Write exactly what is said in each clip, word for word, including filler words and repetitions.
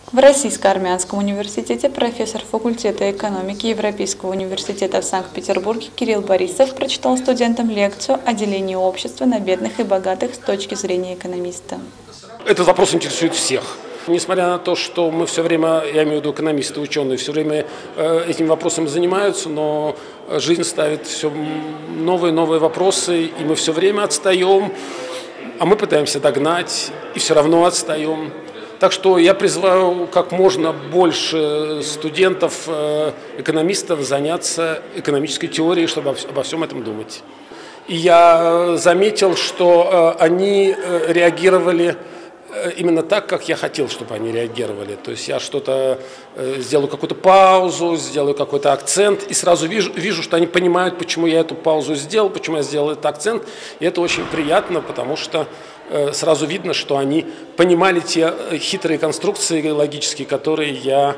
В Российско-армянском университете профессор факультета экономики Европейского университета в Санкт-Петербурге Кирилл Борисов прочитал студентам лекцию о делении общества на бедных и богатых с точки зрения экономиста. Этот вопрос интересует всех. Несмотря на то, что мы все время, я имею в виду экономисты, ученые, все время этим вопросом занимаются, но жизнь ставит все новые и новые вопросы, и мы все время отстаем, а мы пытаемся догнать, и все равно отстаем. Так что я призываю как можно больше студентов, экономистов заняться экономической теорией, чтобы обо всем этом думать. И я заметил, что они реагировали именно так, как я хотел, чтобы они реагировали. То есть я что-то сделаю, какую-то паузу, сделаю какой-то акцент, и сразу вижу, вижу, что они понимают, почему я эту паузу сделал, почему я сделал этот акцент. И это очень приятно, потому что сразу видно, что они понимали те хитрые конструкции логические, которые я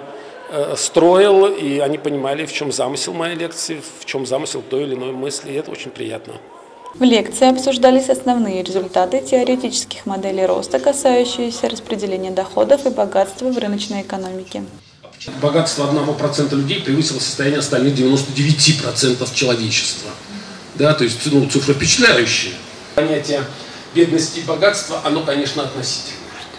строил, и они понимали, в чем замысел моей лекции, в чем замысел той или иной мысли, и это очень приятно. В лекции обсуждались основные результаты теоретических моделей роста, касающиеся распределения доходов и богатства в рыночной экономике. Богатство одного процента людей превысило состояние остальных девяноста девяти процентов человечества. Да, то есть ну, цифра впечатляющая. Понятие бедности и богатства, оно, конечно, относительное.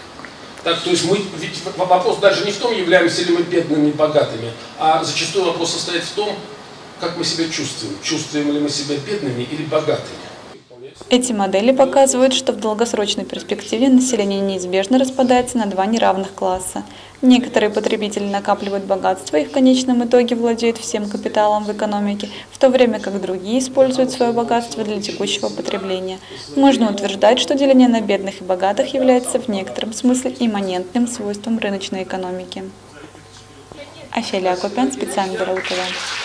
Так, то есть мы, ведь вопрос даже не в том, являемся ли мы бедными и богатыми, а зачастую вопрос состоит в том, как мы себя чувствуем. Чувствуем ли мы себя бедными или богатыми? Эти модели показывают, что в долгосрочной перспективе население неизбежно распадается на два неравных класса. Некоторые потребители накапливают богатство и в конечном итоге владеют всем капиталом в экономике, в то время как другие используют свое богатство для текущего потребления. Можно утверждать, что деление на бедных и богатых является в некотором смысле имманентным свойством рыночной экономики. Афелия Акопян, специально для РУ-ТВ.